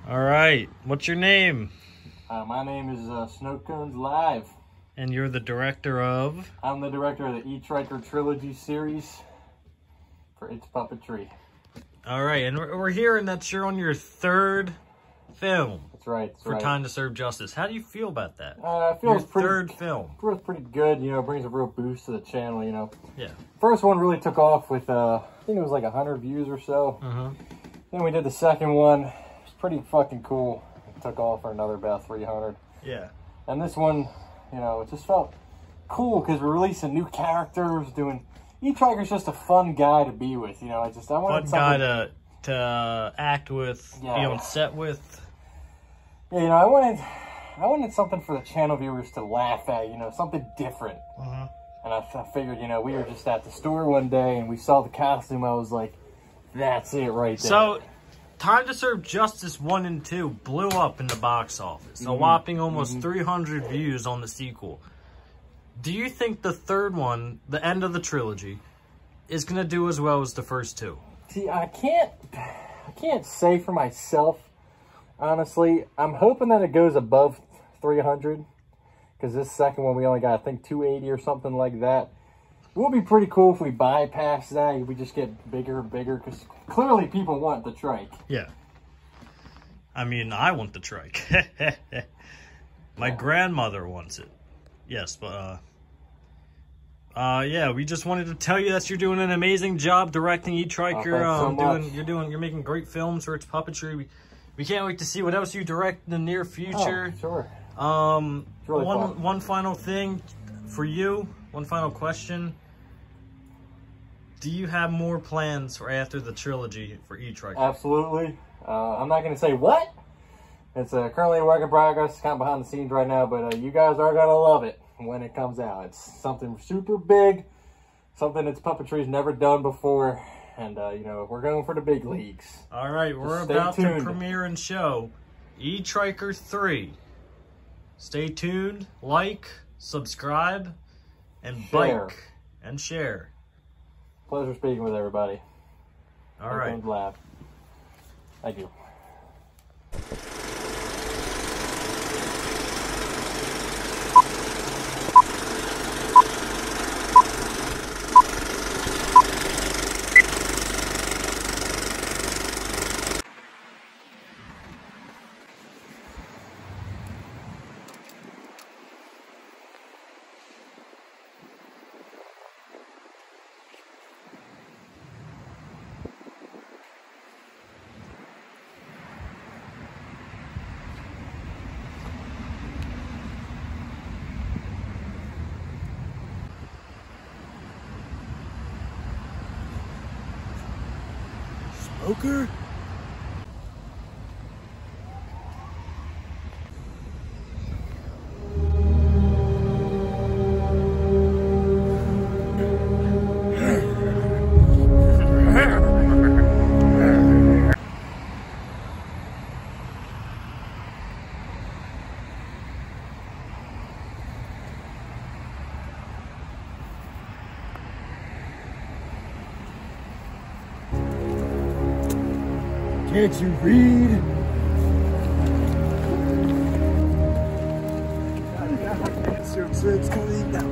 All right. What's your name? My name is Snow Cones Live. And you're the director of? I'm the director of the Triker Trilogy series for It's Puppetry. All right, and we're hearing that you're on your third film. That's right. For Time to Serve Justice. How do you feel about that? It feels your pretty, third film. Feels pretty good. You know, brings a real boost to the channel. You know. Yeah. First one really took off with I think it was like 100 views or so. Then we did the second one. It was pretty fucking cool. It took off for another about 300. Yeah. And this one, you know, it just felt cool because we're releasing new characters, doing. Triker's just a fun guy to be with, you know. I wanted fun guy to act with, be on set with. Yeah, you know, I wanted something for the channel viewers to laugh at, you know, something different. And I figured, you know, we were just at the store one day and we saw the costume. I was like, that's it right there. So, Time to Serve Justice 1 and 2 blew up in the box office. A whopping almost 300 views on the sequel. Do you think the third one, the end of the trilogy, is going to do as well as the first two? See, I can't say for myself, honestly. I'm hoping that it goes above 300, because this second one we only got, I think, 280 or something like that. It would be pretty cool if we bypass that. We just get bigger and bigger, because clearly people want the trike. Yeah. I mean, I want the trike. My grandmother wants it. Yes, but yeah, we just wanted to tell you that you're doing an amazing job directing Triker. You're making great films for It's Puppetry. We can't wait to see what else you direct in the near future. Oh, sure. It's really one final thing for you. One final question. Do you have more plans for after the trilogy for Triker? Absolutely. I'm not going to say what. It's currently a work in progress, kind of behind the scenes right now, but you guys are going to love it when it comes out. It's something super big, something It's Puppetry's never done before, and, you know, we're going for the big leagues. All right, we're about to premiere and show Triker 3. Stay tuned, like, subscribe, and bike, and share. Pleasure speaking with everybody. All right. Laugh. Thank you. Smoker? Can't you read? It's coming now.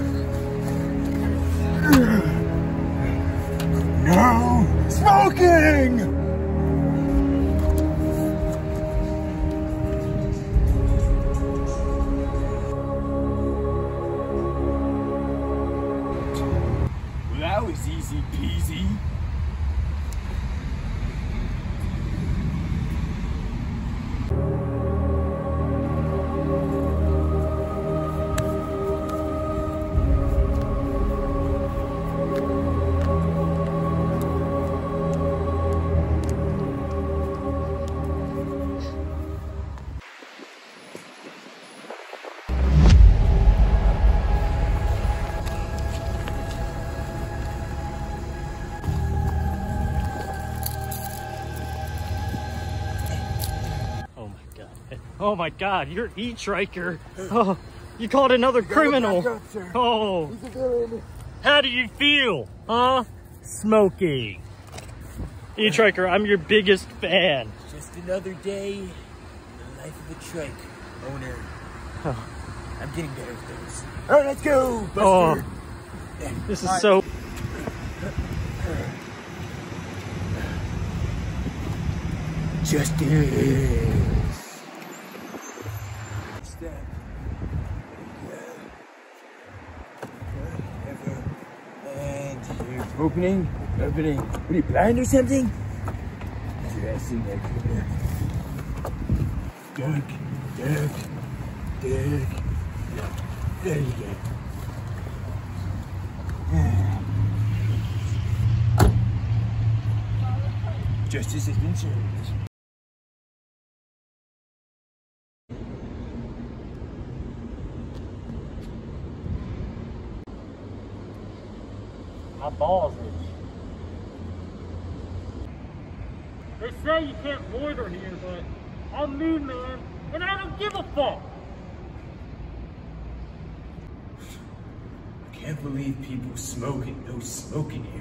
No smoking! Well, that was easy peasy. Oh my God, you're Triker. Oh, you caught another criminal. Oh, how do you feel, huh? Smoking. Triker, I'm your biggest fan. Just another day in the life of a trike owner. I'm getting better with those. All right, let's go, Buster. This is so... Justice. Step. And here's opening. What are you, blind or something? Dressing like Doug. There you go. Justice has been served. My balls itch. They say you can't loiter here, but I'm mean, man, and I don't give a fuck. I can't believe people smoke in no smoking areas.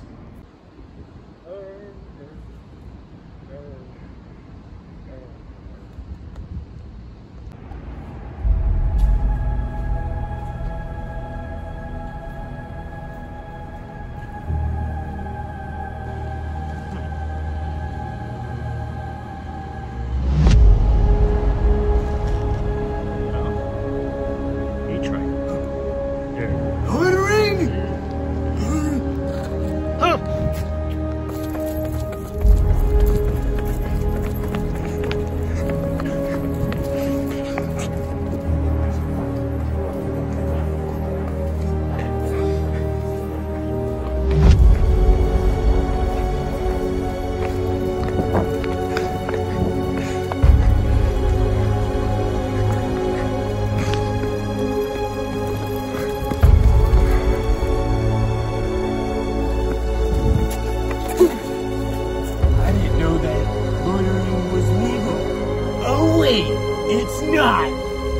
It's not!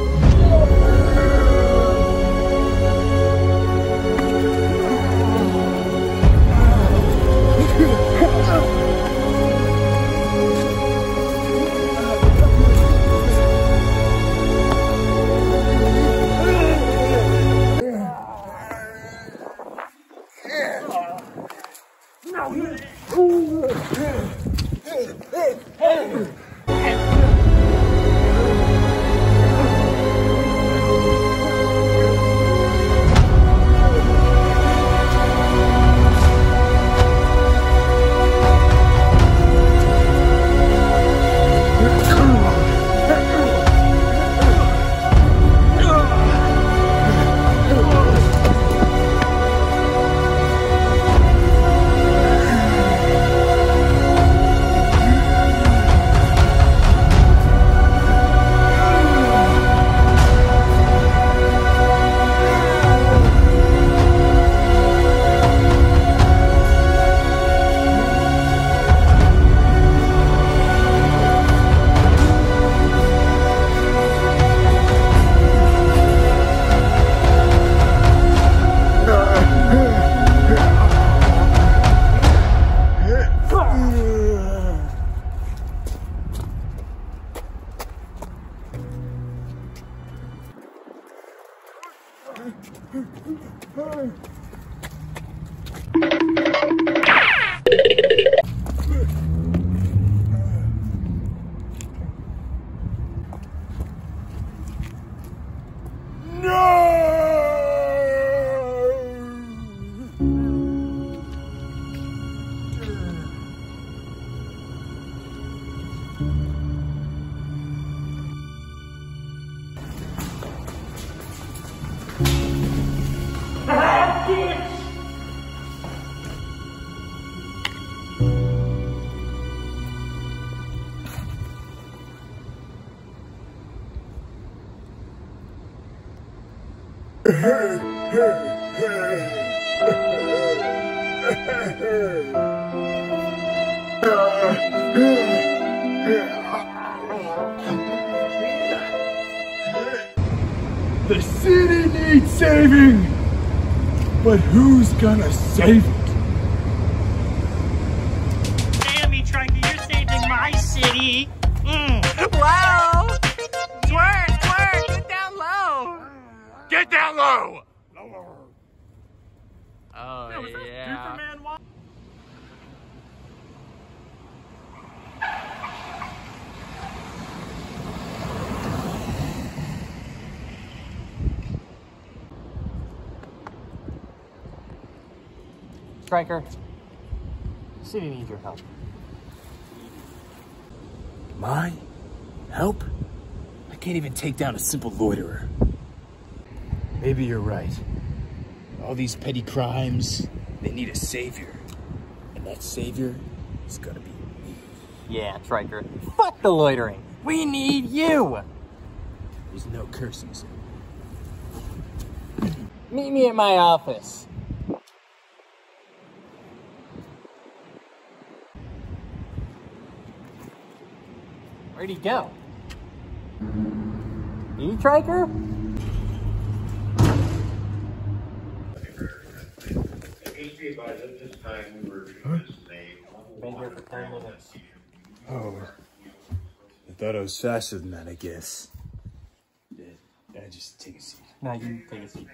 The city needs saving, but who's gonna save it? Damn me, Triker, you're saving my city. down low! Lower. Oh, yeah. Superman Triker, City needs your help. My help? I can't even take down a simple loiterer. Maybe you're right. All these petty crimes, they need a savior. And that savior is gonna be me. Yeah, Triker. Fuck the loitering. We need you. There's no cursing, sir. Meet me at my office. Where'd he go? Triker? Been here for 10 minutes. Oh, I thought I was faster than that, I guess. Yeah, just take a seat. No, you take a seat.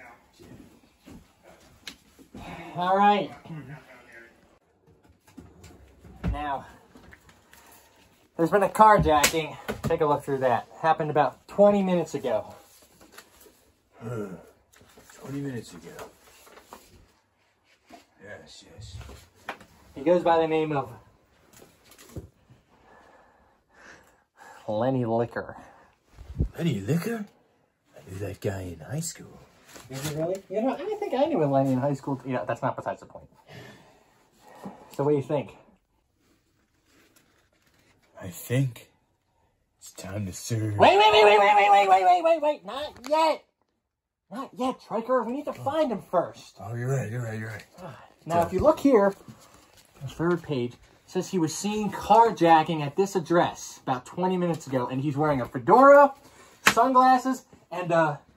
All right. Now, there's been a carjacking. Take a look through that. Happened about 20 minutes ago. 20 minutes ago. Yes, yes. He goes by the name of Lenny Liquor. Lenny Liquor? I knew that guy in high school. Is it really? You know, I think I knew a Lenny in high school. You know, that's not besides the point. So what do you think? I think it's time to serve. Wait. Not yet. Not yet, Triker. We need to find him first. Oh, you're right. Now, if you look here, the third page, it says he was seen carjacking at this address about 20 minutes ago, and he's wearing a fedora, sunglasses, and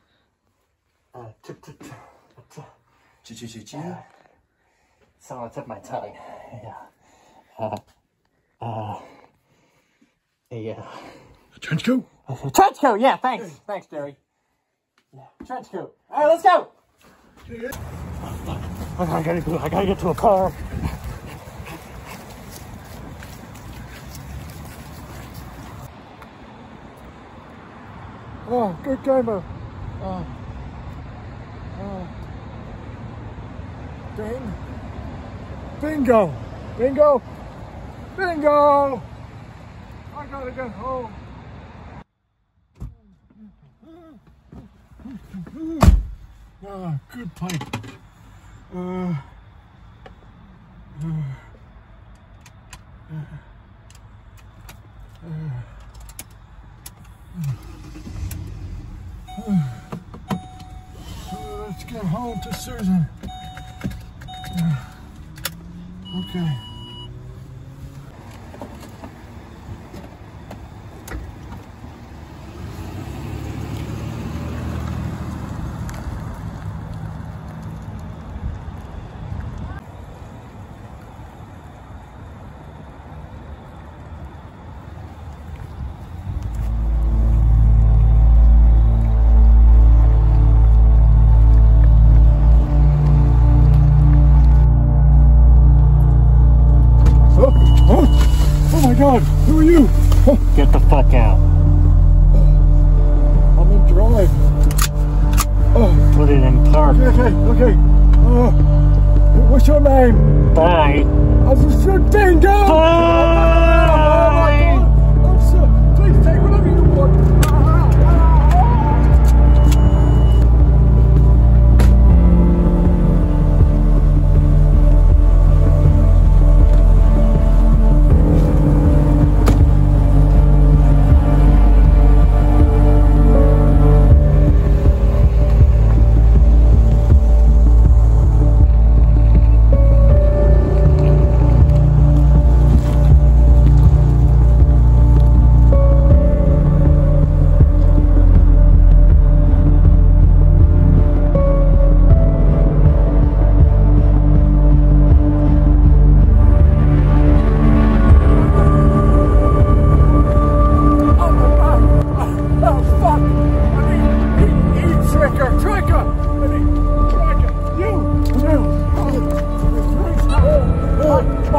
it's on the tip of my tongue. Yeah. A trench coat? Trench coat, yeah, thanks. Thanks, Jerry. Yeah, trench coat. All right, let's go. I gotta get to a car. Oh, good gamer. Bingo. I gotta get home. Good pipe. Let's get home to Susan. Okay. God, who are you? Get the fuck out. I'm in drive. Put it in park. Okay. What's your name? Bye. I just said bingo! Bye! Officer, please take whatever you want.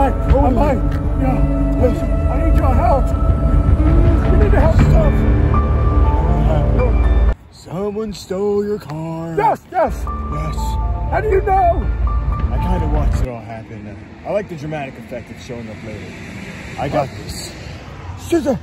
might. Yeah, listen, I need your help. You need to help yourself. Someone stole your car. Yes. Yes. How do you know? I kind of watched it all happen. I like the dramatic effect of showing up later. I got this. Scissor.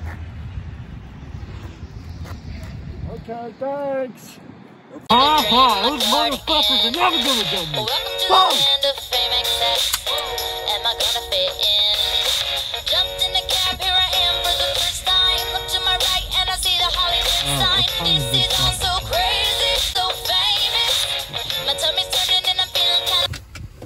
Okay, thanks. Those motherfuckers are never gonna get me. Welcome to the land of fame excess. Am I gonna fit in? Jumped in the cab, here I am for the first time. Look to my right and I see the Hollywood sign. This is all so crazy, so famous. My tummy's turning and I'm feeling kind of...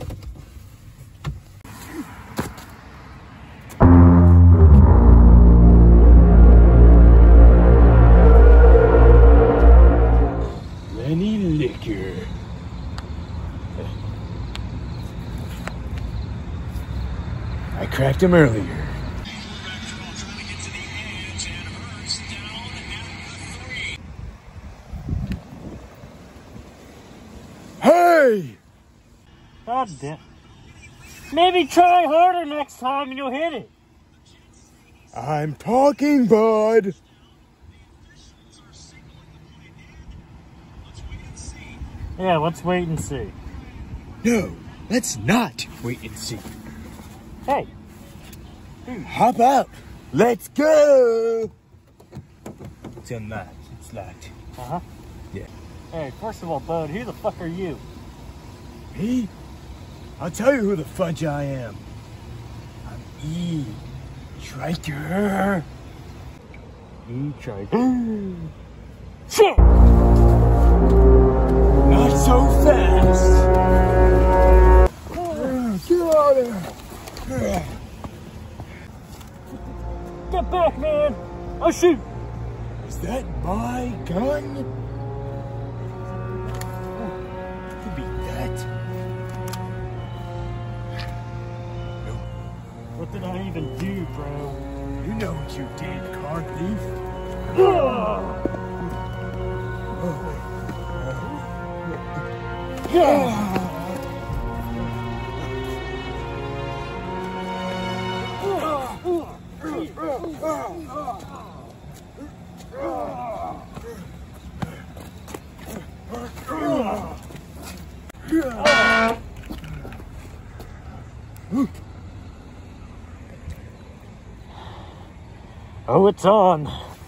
Any liquor. I cracked him earlier. Hey! God damn. Maybe try harder next time and you'll hit it. I'm talking, bud. Yeah, let's wait and see. No, let's not wait and see. Hey. Hop out. Let's go. It's unlocked. It's locked. Uh-huh. Yeah. Hey, first of all, bud, who the fuck are you? Me? I'll tell you who the fudge I am. I'm Triker. Triker. Shit! Not so fast. Get out of there. Get back, man! I'll shoot! Is that my gun? Could be that. What did I even do, bro? You know what you did, car thief. Oh, it's on.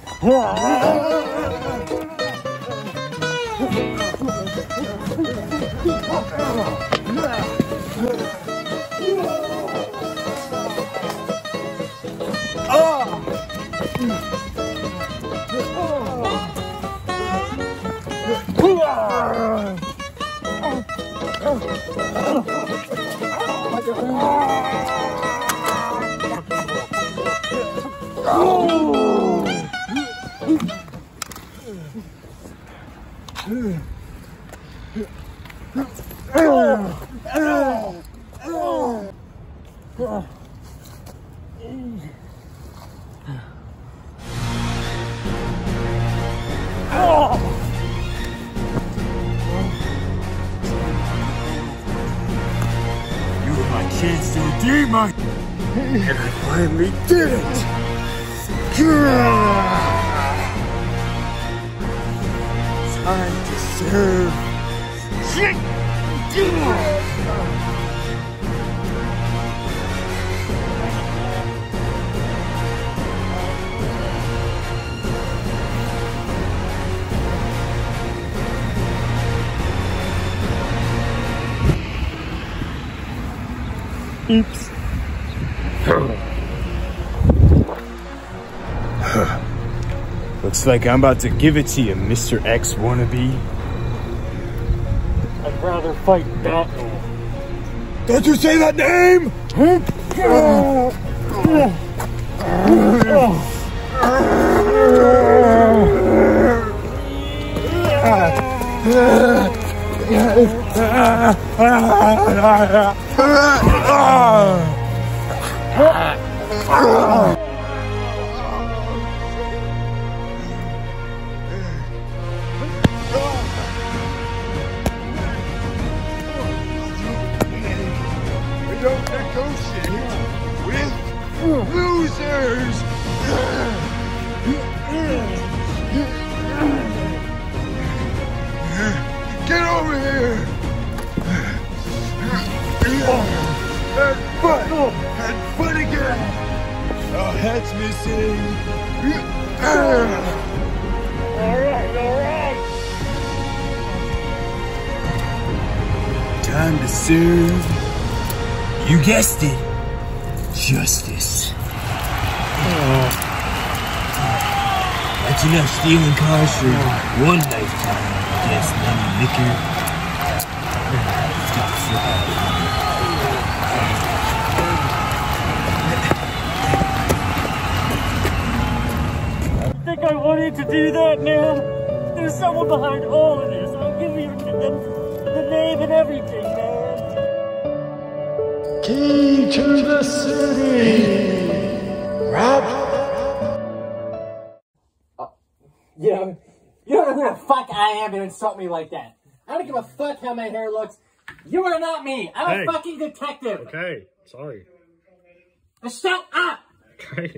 You were my chance to redeem my... And I finally did it! Time to serve. Oops. Looks like I'm about to give it to you, Mr. X wannabe. I'd rather fight Batman. Don't you say that name! We don't negotiate. losers! Get over here! Head foot again! Oh, head's missing! Alright. Time to serve. You guessed it. Justice. That's enough stealing cars for one lifetime. Guess money, liquor. I think I wanted to do that, man. There's someone behind all of this. I'll give you the name and everything, man. Key to the city. Rob. Yeah, you don't know who the fuck I am to insult me like that. I don't give a fuck how my hair looks. You are not me. I'm a fucking detective. Okay, sorry. Shut up! Okay.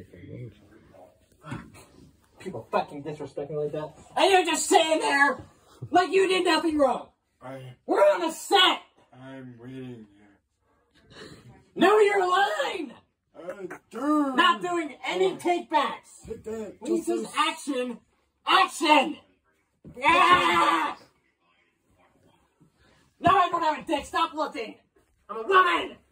People fucking disrespect me like that. And you're just sitting there like you did nothing wrong. We're on a set. I'm waiting. No, you're lying. Dude. Not doing any takebacks. When he says action, action. Yeah. No, I don't have a dick. Stop looking. I'm a woman.